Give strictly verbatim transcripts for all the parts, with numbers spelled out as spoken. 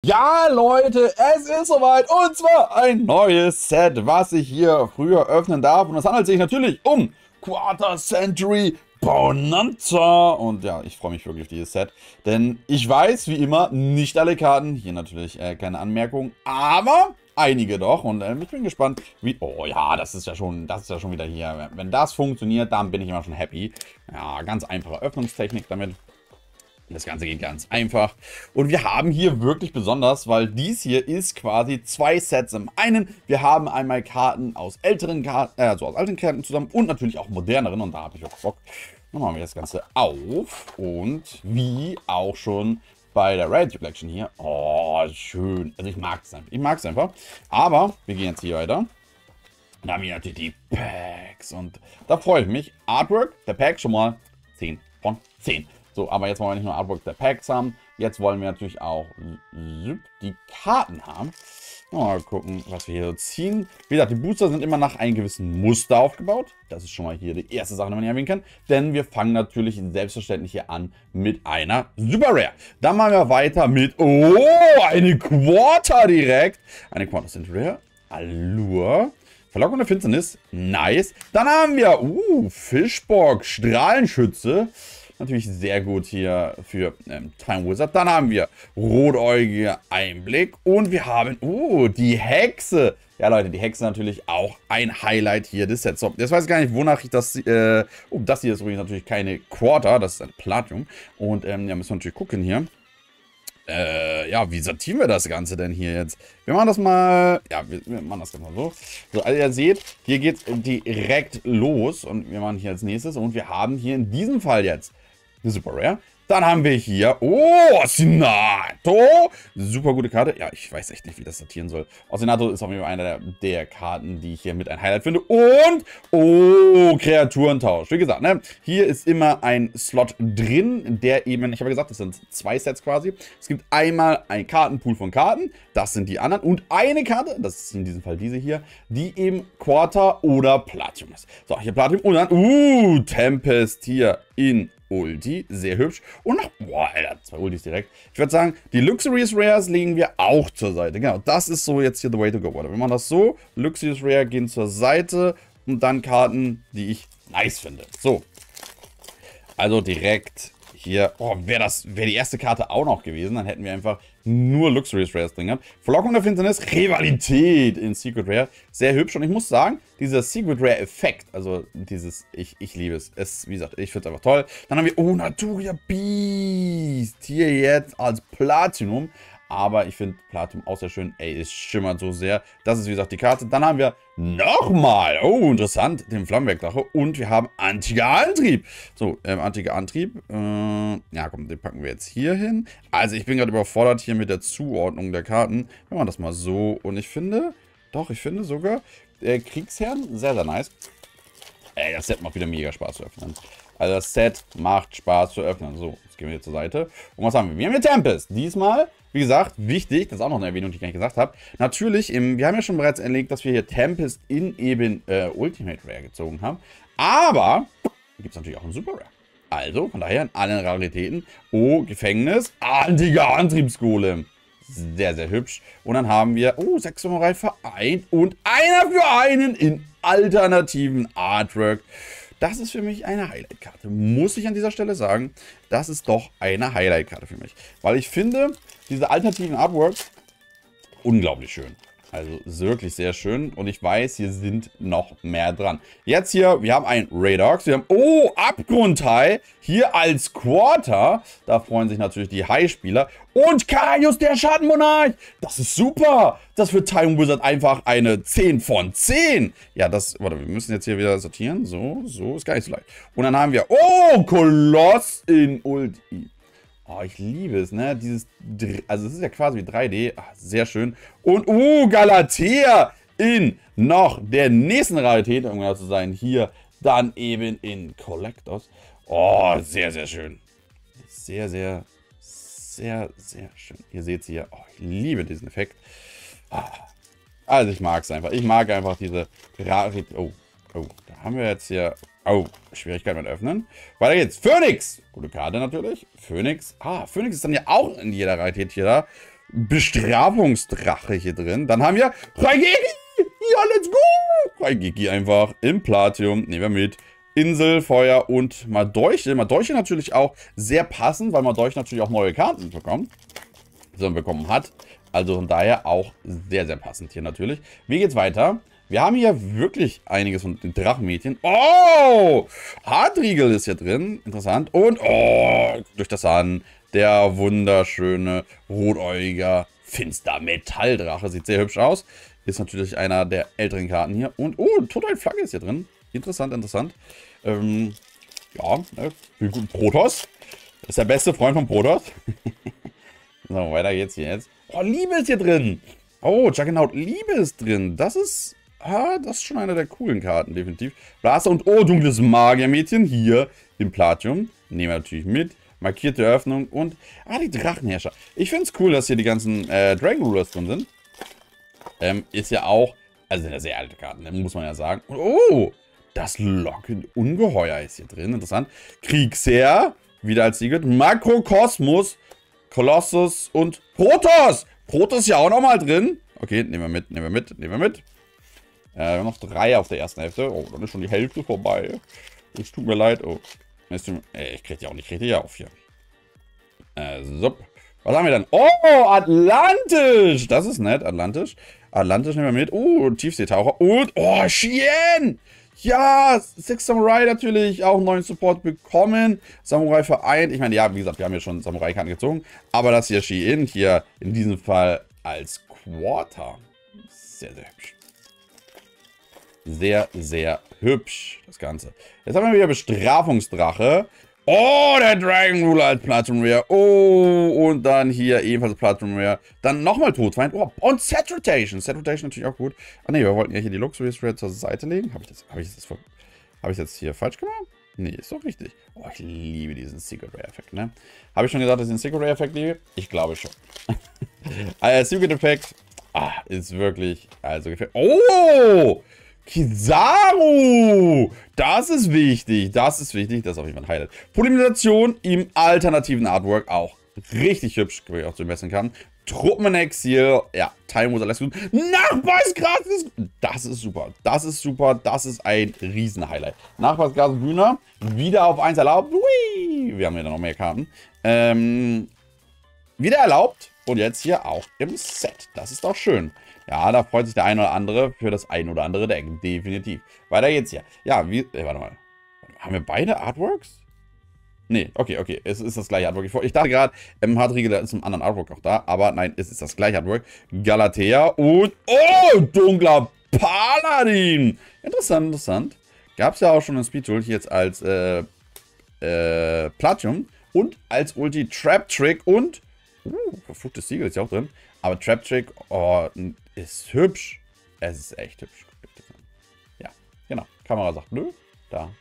Ja, Leute, es ist soweit und zwar ein neues Set, was ich hier früher öffnen darf. Und es handelt sich natürlich um Quarter Century Bonanza. Und ja, ich freue mich wirklich auf dieses Set, denn ich weiß, wie immer, nicht alle Karten. Hier natürlich äh, keine Anmerkung, aber einige doch. Und äh, ich bin gespannt, wie... Oh ja, das ist ja schon, das ist ja schon wieder hier. Wenn das funktioniert, dann bin ich immer schon happy. Ja, ganz einfache Öffnungstechnik damit. Das Ganze geht ganz einfach. Und wir haben hier wirklich besonders, weil dies hier ist quasi zwei Sets im einen. Wir haben einmal Karten aus älteren Karten, äh, also aus alten Karten zusammen und natürlich auch moderneren. Und da habe ich auch Bock. Dann machen wir das Ganze auf. Und wie auch schon bei der Rarity Collection hier. Oh, schön. Also ich mag es einfach. Ich mag es einfach. Aber wir gehen jetzt hier weiter. Dann haben wir natürlich die Packs. Und da freue ich mich. Artwork, der Pack schon mal zehn von zehn. So, aber jetzt wollen wir nicht nur Artwork der Packs haben, jetzt wollen wir natürlich auch die Karten haben. Mal gucken, was wir hier so ziehen. Wie gesagt, die Booster sind immer nach einem gewissen Muster aufgebaut. Das ist schon mal hier die erste Sache, die man hier erwähnen kann. Denn wir fangen natürlich selbstverständlich hier an mit einer Super Rare. Dann machen wir weiter mit, oh, eine Quarter direkt. Eine Quarter Century Rare. Allure. Verlockung der Finsternis. Nice. Dann haben wir, uh, Fischbock, Strahlenschütze. Natürlich sehr gut hier für ähm, Time Wizard. Dann haben wir rotäugige Einblick. Und wir haben, uh, die Hexe. Ja, Leute, die Hexe natürlich auch ein Highlight hier des Sets. So, jetzt weiß ich gar nicht, wonach ich das... Äh, oh, das hier ist übrigens natürlich keine Quarter. Das ist ein Platinum. Und ähm, ja, müssen wir natürlich gucken hier. Äh, ja, wie sortieren wir das Ganze denn hier jetzt? Wir machen das mal... Ja, wir, wir machen das Ganze mal so. So, also ihr seht, hier geht es direkt los. Und wir machen hier als nächstes. Und wir haben hier in diesem Fall jetzt eine Super Rare. Dann haben wir hier, oh, Osinato. Super gute Karte. Ja, ich weiß echt nicht, wie das sortieren soll. Osinato ist auf jeden Fall einer der, der Karten, die ich hier mit ein Highlight finde. Und, oh, Kreaturentausch. Wie gesagt, ne, hier ist immer ein Slot drin, der eben, ich habe ja gesagt, das sind zwei Sets quasi. Es gibt einmal ein Kartenpool von Karten. Das sind die anderen. Und eine Karte, das ist in diesem Fall diese hier, die eben Quarter oder Platinum ist. So, hier Platinum. Und dann, uh, Tempest hier in Ulti, sehr hübsch. Und noch, boah, Alter, zwei Ultis direkt. Ich würde sagen, die Luxurious Rares legen wir auch zur Seite. Genau, das ist so jetzt hier the way to go. Oder wir machen das so, Luxurious Rare gehen zur Seite und dann Karten, die ich nice finde. So, also direkt hier, oh, wäre das, wäre die erste Karte auch noch gewesen, dann hätten wir einfach nur Luxurious Rares drin gehabt. Verlockung der Finsternis, Rivalität in Secret Rare, sehr hübsch. Und ich muss sagen, dieser Secret Rare Effekt, also dieses, ich, ich liebe es. es. Wie gesagt, ich finde es einfach toll. Dann haben wir, oh, Naturia Beast, hier jetzt als Platinum. Aber ich finde Platinum auch sehr schön. Ey, es schimmert so sehr. Das ist, wie gesagt, die Karte. Dann haben wir nochmal, oh, interessant, den Flammenwerkdrache. Und wir haben antiker Antrieb. So, ähm, antiker Antrieb. Äh, ja, komm, den packen wir jetzt hier hin. Also, ich bin gerade überfordert hier mit der Zuordnung der Karten. Wir machen das mal so. Und ich finde, doch, ich finde sogar, der Kriegsherrn, sehr, sehr nice. Ey, das Set macht wieder mega Spaß zu öffnen. Also, das Set macht Spaß zu öffnen. So, jetzt gehen wir hier zur Seite. Und was haben wir? Wir haben hier Tempest. Diesmal, wie gesagt, wichtig, das ist auch noch eine Erwähnung, die ich gar nicht gesagt habe. Natürlich, im, wir haben ja schon bereits erlegt, dass wir hier Tempest in eben äh, Ultimate Rare gezogen haben. Aber gibt es natürlich auch einen Super Rare. Also, von daher in allen Raritäten. Oh, Gefängnis, antiker Antriebsgolem. Sehr, sehr hübsch. Und dann haben wir, oh, sechs Samurai vereint und einer für einen in alternativen Artwork. Das ist für mich eine Highlight-Karte, muss ich an dieser Stelle sagen. Das ist doch eine Highlight-Karte für mich. Weil ich finde, diese alternativen Artworks unglaublich schön. Also wirklich sehr schön. Und ich weiß, hier sind noch mehr dran. Jetzt hier, wir haben ein Radox. Wir haben, oh, Abgrundhai. Hier als Quarter. Da freuen sich natürlich die High-Spieler. Und Kaius, der Schattenmonarch. Das ist super. Das wird Time Wizard einfach eine zehn von zehn. Ja, das, warte, wir müssen jetzt hier wieder sortieren. So, so, ist gar nicht so leicht. Und dann haben wir, oh, Koloss in Ulti. Oh, ich liebe es, ne? Dieses, also es ist ja quasi wie drei D. Ach, sehr schön. Und, uh, Galatea in noch der nächsten Rarität, um genau zu sein, hier dann eben in Collectors. Oh, sehr, sehr schön. Sehr, sehr, sehr, sehr schön. Ihr seht es hier. Oh, ich liebe diesen Effekt. Also ich mag es einfach. Ich mag einfach diese Rarität. Oh, oh, da haben wir jetzt hier... Oh, Schwierigkeit mit Öffnen. Weiter geht's. Phoenix. Gute Karte natürlich. Phoenix. Ah, Phoenix ist dann ja auch in jeder Rarität hier da. Bestrafungsdrache hier drin. Dann haben wir Raigeki. Ja, let's go. Raigeki einfach im Platinum. Nehmen wir mit. Insel, Feuer und Madolche. Madolche natürlich auch sehr passend, weil Madolche natürlich auch neue Karten bekommt. So bekommen hat. Also von daher auch sehr, sehr passend hier natürlich. Wie geht's weiter? Wir haben hier wirklich einiges von den Drachenmädchen. Oh! Hartriegel ist hier drin. Interessant. Und, oh, durch das an. Der wunderschöne, rotäugiger, finster Metalldrache. Sieht sehr hübsch aus. Ist natürlich einer der älteren Karten hier. Und, oh, Total Flagge ist hier drin. Interessant, interessant. Ähm, ja, ne, gut. Protoss. Ist der beste Freund von Protoss. So, weiter geht's hier jetzt. Oh, Liebe ist hier drin. Oh, Juggernaut Liebe ist drin. Das ist... Ah, das ist schon eine der coolen Karten, definitiv. Blaster und oh, dunkles Magiermädchen hier im Platinum. Nehmen wir natürlich mit. Markierte Öffnung und... Ah, die Drachenherrscher. Ich finde es cool, dass hier die ganzen äh, Dragon Rulers drin sind. Ähm, ist ja auch... Also sind ja sehr alte Karten, muss man ja sagen. Und, oh, das lockende Ungeheuer ist hier drin. Interessant. Kriegsherr, wieder als Siegel. Makrokosmos, Kolossus und Protoss. Protoss ja auch nochmal drin. Okay, nehmen wir mit, nehmen wir mit, nehmen wir mit. Äh, wir haben noch drei auf der ersten Hälfte. Oh, dann ist schon die Hälfte vorbei. Es tut mir leid. Oh, ich krieg die auch nicht richtig auf hier. Äh, so. Was haben wir dann? Oh, Atlantisch. Das ist nett, Atlantisch. Atlantisch nehmen wir mit. Oh, Tiefseetaucher. Und, oh, Shien. Ja, Six Samurai natürlich auch einen neuen Support bekommen. Samurai vereint. Ich meine, ja, wie gesagt, wir haben ja schon Samurai-Karten gezogen. Aber das hier Shien hier in diesem Fall als Quarter. Sehr, sehr hübsch. Sehr, sehr hübsch, das Ganze. Jetzt haben wir wieder Bestrafungsdrache. Oh, der Dragon Ruler als Platinum Rare. Oh, und dann hier ebenfalls Platinum Rare. Dann nochmal Todfeind. Oh, und Set Rotation. Set Rotation natürlich auch gut. Ah ne, wir wollten ja hier die Luxurious Rare zur Seite legen. Habe ich das, habe ich das, habe ich das jetzt hier falsch gemacht? Nee, ist doch richtig. Oh, ich liebe diesen Secret Rare Effekt, ne? Habe ich schon gesagt, dass ich den Secret Rare Effekt liebe? Ich glaube schon. äh, Secret Effekt, ah, ist wirklich, also gefällt. Oh! Kizaru! Das ist wichtig, das ist wichtig, das ist auf jeden Fall ein Highlight. Polymerisation im alternativen Artwork auch richtig hübsch, wie ich auch zu messen kann. Truppen in Exil, ja, Time Wars alles gut. Nachbarsgras ist, das ist super, das ist super, das ist ein riesen Highlight. Nachbarsgras Bühner, wieder auf eins erlaubt, ui, wir haben ja noch mehr Karten. Ähm, wieder erlaubt und jetzt hier auch im Set, das ist doch schön. Ja, da freut sich der eine oder andere für das ein oder andere Deck. Definitiv. Weiter geht's hier. Ja, wie. Äh, warte mal. Haben wir beide Artworks? Nee, okay, okay. Es ist das gleiche Artwork. Ich dachte gerade, im Hartriegel, da ist ein anderer Artwork auch da. Aber nein, es ist das gleiche Artwork. Galatea und. Oh, dunkler Paladin. Interessant, interessant. Gab es ja auch schon in Speedtool hier jetzt als äh, äh, Platinum. Und als Ulti Trap Trick und. Uh, verfluchtes Siegel ist ja auch drin. Aber Trap Trick, oh, ist hübsch. Es ist echt hübsch. Ja, genau. Kamera sagt nö. Da.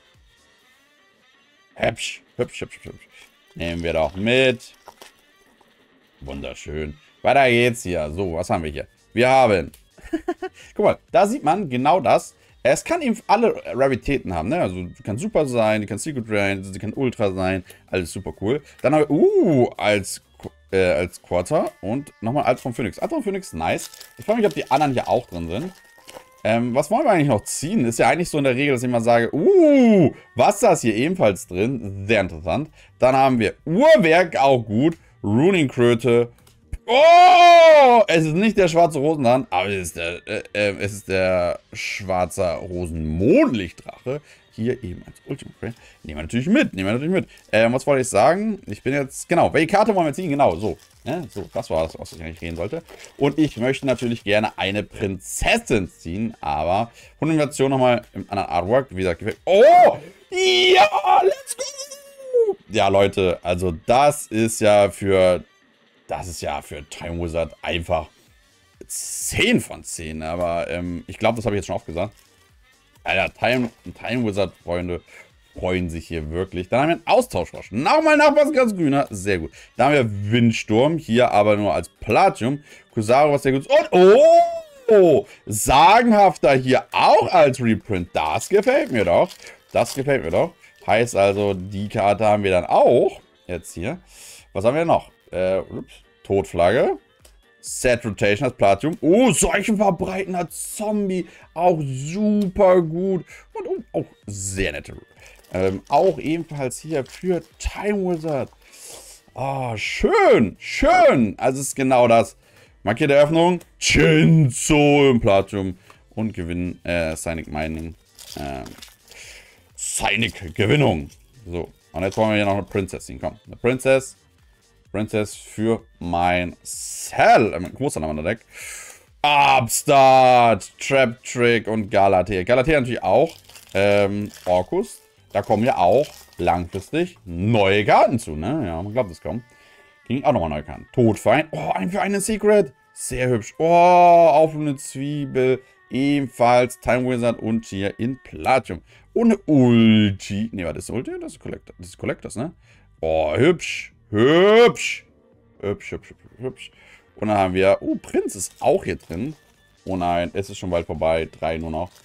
Hübsch, hübsch, hübsch, hübsch. Nehmen wir doch mit. Wunderschön. Weiter geht's hier. So, was haben wir hier? Wir haben. Guck mal, da sieht man genau das. Es kann eben alle Raritäten haben, ne? Also, die kann Super sein, die kann Secret Rain, die kann Ultra sein. Alles super cool. Dann haben wir, uh, als Äh, als Quarter und nochmal Altron Phoenix. Altron Phoenix, nice. Ich frage mich, ob die anderen hier auch drin sind. Ähm, was wollen wir eigentlich noch ziehen? Ist ja eigentlich so in der Regel, dass ich mal sage, uh, Wasser ist hier ebenfalls drin. Sehr interessant. Dann haben wir Uhrwerk, auch gut. Runing Kröte. Oh, es ist nicht der schwarze Rosenhahn, aber es ist der, äh, äh, es ist der schwarze Rosenmondlichtdrache. Hier eben als Ultimate Brand. Nehmen wir natürlich mit, nehmen wir natürlich mit. Ähm, was wollte ich sagen? Ich bin jetzt, genau, welche Karte wollen wir ziehen? Genau, so. Ja, so, das war das, was ich eigentlich reden sollte. Und ich möchte natürlich gerne eine Prinzessin ziehen, aber Innovation nochmal im anderen Artwork. Wie gesagt, gefällt. Oh! Ja, let's go! Ja, Leute, also das ist ja für, das ist ja für Time Wizard einfach zehn von zehn. Aber ähm, ich glaube, das habe ich jetzt schon oft gesagt. Alter, Time, Time Wizard Freunde freuen sich hier wirklich. Dann haben wir einen Austauschfrosch. Nochmal Nachbars ganz grüner. Sehr gut. Dann haben wir Windsturm. Hier aber nur als Platinum. Kusaru, was sehr gut ist. Und oh! Sagenhafter hier auch als Reprint. Das gefällt mir doch. Das gefällt mir doch. Heißt also, die Karte haben wir dann auch. Jetzt hier. Was haben wir noch? Äh, ups, Todflagge. Set Rotation als Platinum. Oh, solchen verbreitender Zombie. Auch super gut. Und oh, auch sehr nette Root. Ähm, auch ebenfalls hier für Time Wizard. Oh, schön. Schön. Also es ist genau das. Markierte Öffnung. Chinzo im Platinum. Und gewinnen, äh, Cynic Mining. Ähm, Cynic Gewinnung. So. Und jetzt wollen wir hier noch eine Princess ziehen. Komm, eine Princess. Princess für mein Cell. Äh, mein großer Name Deck. Upstart. Trap Trick und Galatea. Galatea natürlich auch. Ähm, Orcus. Da kommen ja auch langfristig neue Karten zu, ne? Ja, man glaubt es kaum. Ging auch nochmal neue Karten. Todfeind. Oh, ein für einen Secret. Sehr hübsch. Oh, auf eine Zwiebel. Ebenfalls Time Wizard und hier in Platinum. Und eine Ulti. Ne, warte, das ist Ulti oder das ist Collector? Das ist Collectors, ne? Oh, hübsch. Hübsch. Hübsch, hübsch, hübsch, hübsch. Und dann haben wir... Oh, Prinz ist auch hier drin. Oh nein, es ist schon bald vorbei. Drei nur noch.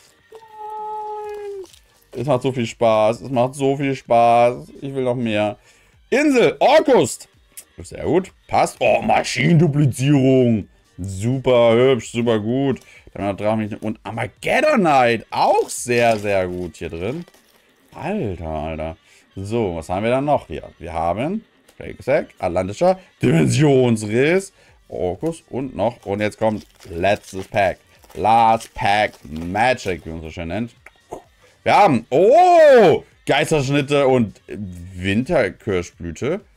Nein. Es macht so viel Spaß. Es macht so viel Spaß. Ich will noch mehr. Insel. Orkust. Sehr gut. Passt. Oh, Maschinenduplizierung. Super hübsch, super gut. Dann haben wir Drachen und Armageddonite. Auch sehr, sehr gut hier drin. Alter, Alter. So, was haben wir dann noch hier? Wir haben Fake Atlantischer Dimensionsriss, Orcus und noch. Und jetzt kommt letztes Pack. Last Pack Magic, wie man so schön nennt. Wir haben, oh, Geisterschnitte und Winterkirschblüte.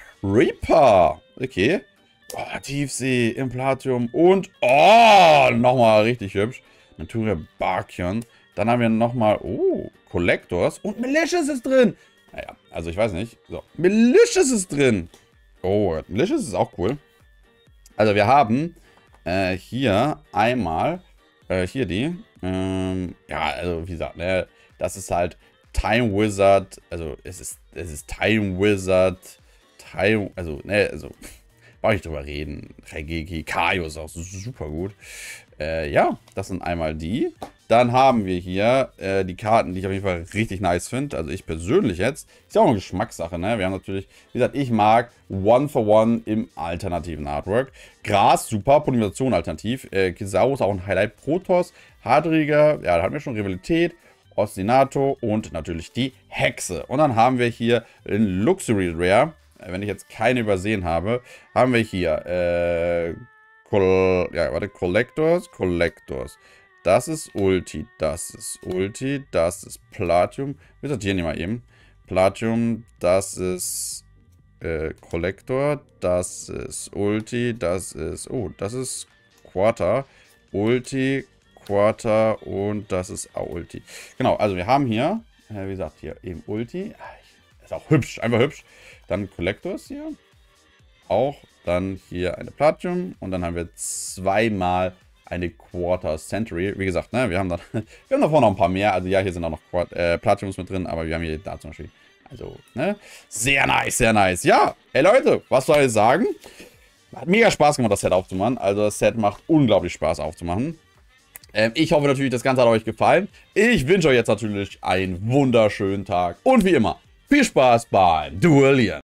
Reaper. Okay. Oh, Tiefsee, Implatium und, oh, nochmal richtig hübsch. Naturia Barkion. Dann haben wir nochmal, oh, Collectors und Malicious ist drin. Naja, also ich weiß nicht. So, Malicious ist drin. Oh, Malicious ist auch cool. Also wir haben äh, hier einmal, äh, hier die, ähm, ja, also wie gesagt, ne, das ist halt Time Wizard, also es ist, es ist Time Wizard, Time, also, ne, also... Brauche ich drüber reden. Regeki, Kaio ist auch super gut. Äh, ja, das sind einmal die. Dann haben wir hier äh, die Karten, die ich auf jeden Fall richtig nice finde. Also ich persönlich jetzt. Ist ja auch eine Geschmackssache, ne? Wir haben natürlich, wie gesagt, ich mag One for One im alternativen Artwork. Gras, super. Polymerisation alternativ. Äh, Kisaurus auch ein Highlight. Protoss, Hadriger, ja, da hatten wir schon Rivalität. Ostinato und natürlich die Hexe. Und dann haben wir hier in Luxury Rare. Wenn ich jetzt keine übersehen habe, haben wir hier, äh, Col ja, warte, Collectors, Collectors. Das ist Ulti, das ist Ulti, das ist Platinum. Wir sortieren die mal eben. Platinum, das ist, äh, Collector, das ist Ulti, das ist, oh, das ist Quarter, Ulti, Quarter und das ist auch Ulti. Genau, also wir haben hier, äh, wie gesagt, hier eben Ulti. Ist auch hübsch, einfach hübsch. Dann Collectors hier. Auch. Dann hier eine Platinum. Und dann haben wir zweimal eine Quarter Century. Wie gesagt, ne, wir haben da, wir haben davor noch ein paar mehr. Also ja, hier sind auch noch Quart äh, Platinums mit drin. Aber wir haben hier da zum Beispiel. Also, ne. Sehr nice, sehr nice. Ja, hey Leute, was soll ich sagen? Hat mega Spaß gemacht, das Set aufzumachen. Also das Set macht unglaublich Spaß aufzumachen. Ähm, ich hoffe natürlich, das Ganze hat euch gefallen. Ich wünsche euch jetzt natürlich einen wunderschönen Tag. Und wie immer, viel Spaß beim Duellieren.